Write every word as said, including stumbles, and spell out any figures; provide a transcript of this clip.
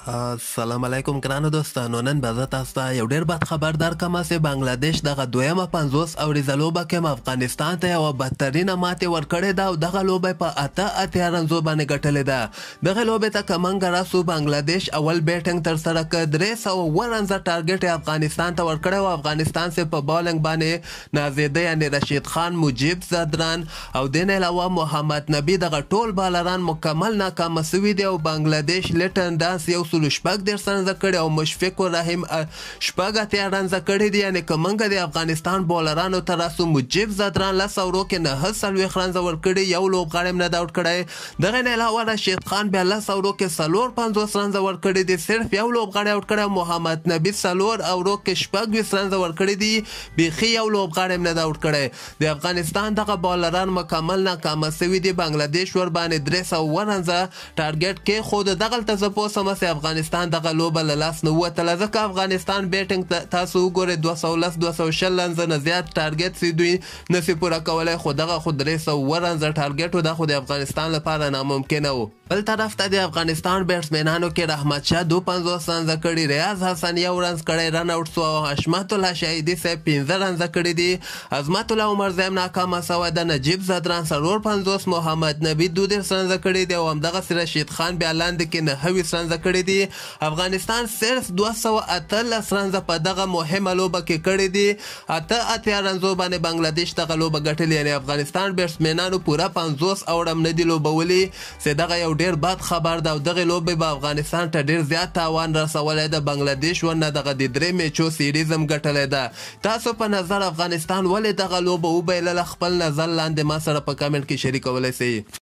السلام علیکم ګرانو دوستانو. نن به زه تاسو ته یو ډېر بد خبر درکړم چې بنګلادیش دغه دویمه پنځوس اوریزه لوبه کې افغانستان ته یوه بدترینه ماتې ورکړې ده او دغه لوبه په اته اتیا رنزو باندې ګټلې ده. دغه لوبې ته که موږ راسو بنګلادیش اول بیټینګ ترسره کړ، درې سوه اووه رنزه ټارګټ یې افغانستان ته ورکړی و. افغانستان چې په بالنګ باندې نازېده یعنې رشید خان، مجیب زدران او دین علاوه محمد نبي دغه ټول بالران مکمل ناکامه سوي دي او بنګلادیش لیټن دانس یو سلو شپږ دېرش رنزه کړي او مشفق رحیم شپږ اتیا رنزه کړي دي. یعنې که موږ د افغانستان بالرانو ته راسو، مجیب زدران لس اورو کې نهه څلوېښت رنزه ورکړي، یو لوبغاړی هم نه ده آوټ کړی. دغه نه علاوه رشید خان بیا لس اورو کې څلور پنځوس رنزه ورکړي دي، صرف یو لوبغاړی آوټ کړی. محمد نبي څلور اورو کې شپږ ویشت رنزه ورکړي دي، بیخي یو لوبغاړی هم نه ده آوټ کړی. د افغانستان دغه بالران مکمل ناکامه سوي دي. بنګلادیش ور باندې درې سوه اووه رنزه ټارګټ کېښود. دغلته زه پوه سومه چې افغانستان دغه لوبه له لاس نه ووتله، ځکه افغانستان بیټینګ تاسو وګورئ دوه سوه لس دوه سوه شل رنزه نه زیات ټارګټ چې دوی نسي پوره کولی، خو دغه خو درې سوه اووه رنزه ټارګټ و. دا خو د افغانستان لپاره ناممکنه و. بل طرف ته د افغانستان بیټسمینانو کې رحمت شاه دو پنځوس رنزه کړي، ریاض حسن یو رنز کړی، رن آوټ سو او حشمت الله شهیدي صاحب پنځه رنزه کړي دي. عظمت الله عمر زی هم ناکامه سوی ده. نجیب زدران څلور پنځوس، محمد نبي دوه دېرش رنزه کړي دي او همدغسې رشید خان بیا لاندې کې نهه ویشت رنزه کړي دي. افغانستان صرف دوه سوه اتلس رنزه په دغه مهمه لوبه کې کړي دي. اته اتیا رنزو باندې بنګلادیش دغه لوبه ګټلې. یعنې افغانستان بیټسمینانو پوره پنځوس اوړه هم نه دي لوبولي، چې دغه یو ډېر بد خبر ده او دغې لوبې به افغانستان ته ډېر زیات تاوان رسولی ده. بنګلادیش ورنه دغه د درې میچو سیریز هم ګټلی ده. تاسو په نظر افغانستان ولې دغه لوبه وبایلله؟ خپل نظر لاندې ما سره په کمنټ کې شریکولی سئ.